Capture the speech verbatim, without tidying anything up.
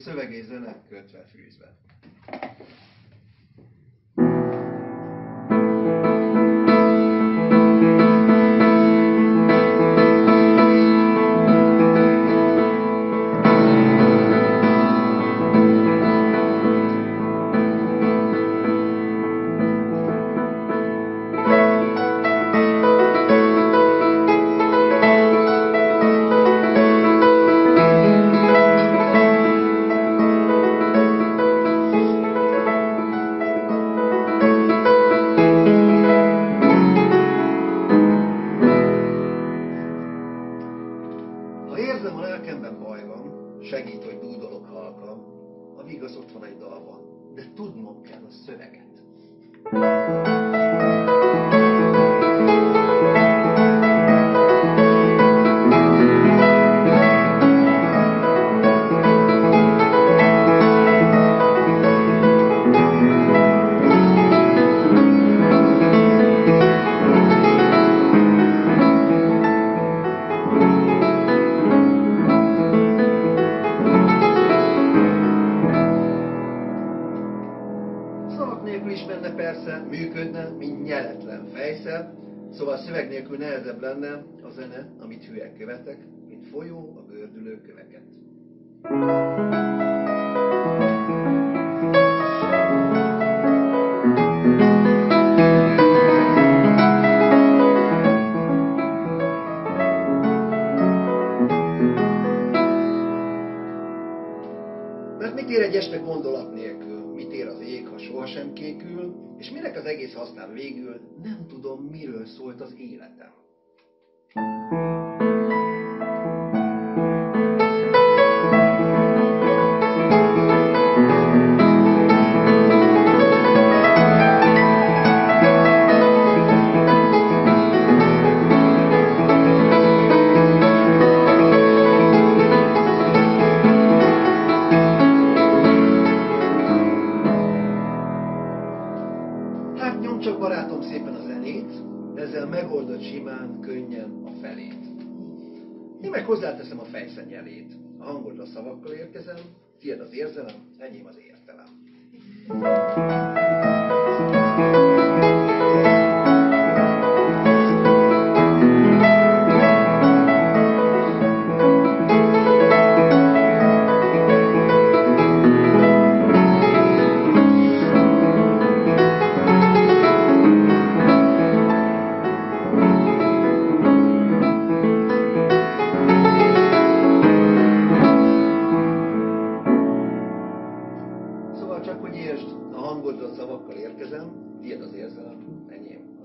Szöveg és zene kötve fűzve. Ha érzem, a lelkemben baj van, segít, hogy dúdolok halkan, a vigasz ott van egy dalban, de tudnom kell a szöveget. Szavak nélkül is menne persze, működne, mint nyeletlen fejszer, szóval szöveg nélkül nehezebb lenne a zene, amit hülyek követek, mint folyó a gördülő köveket. Mert mit ér egy este gondolat nélkül? Mit ér az ég, ha sohasem kékül? És minek az egész aztán végül? Nem tudom, miről szólt az életem. Hát nyom csak barátom szépen a zenét, ezzel megoldod simán, könnyen a felét. Én meg hozzáteszem a fejszennyelét. A hangodra szavakkal érkezem, tiéd az érzelem, enyém az értelem. Szóval csak hogy értsd, a hangodra szavakkal érkezem, tiéd az érzelem, enyém